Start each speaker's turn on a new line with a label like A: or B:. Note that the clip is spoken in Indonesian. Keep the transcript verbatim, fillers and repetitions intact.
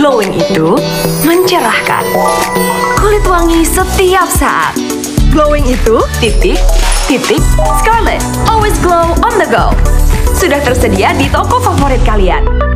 A: Glowing itu mencerahkan. Kulit wangi setiap saat. Glowing itu titik, titik, Scarlett. Always glow on the go. Sudah tersedia di toko favorit kalian.